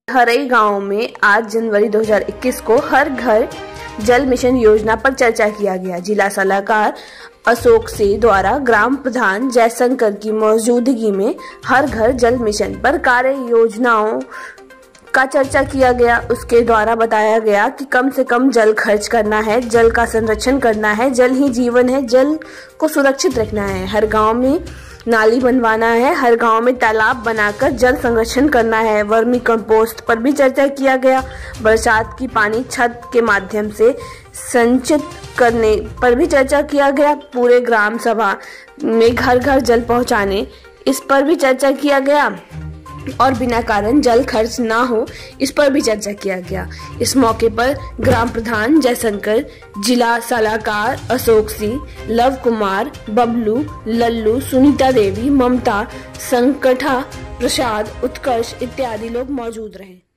हरई गांव में आज जनवरी 2021 को हर घर जल मिशन योजना पर चर्चा किया गया। जिला सलाहकार अशोक सिंह द्वारा ग्राम प्रधान जयशंकर की मौजूदगी में हर घर जल मिशन पर कार्य योजनाओं का चर्चा किया गया। उसके द्वारा बताया गया कि कम से कम जल खर्च करना है, जल का संरक्षण करना है, जल ही जीवन है, जल को सुरक्षित रखना है, हर गांव में नाली बनवाना है, हर गांव में तालाब बनाकर जल संरक्षण करना है। वर्मी कंपोस्ट पर भी चर्चा किया गया। बरसात की पानी छत के माध्यम से संचित करने पर भी चर्चा किया गया। पूरे ग्राम सभा में घर घर जल पहुंचाने, इस पर भी चर्चा किया गया और बिना कारण जल खर्च ना हो, इस पर भी चर्चा किया गया। इस मौके पर ग्राम प्रधान जयशंकर, जिला सलाहकार अशोक सिंह, लव कुमार, बबलू, लल्लू, सुनीता देवी, ममता, संकठा प्रसाद, उत्कर्ष इत्यादि लोग मौजूद रहे।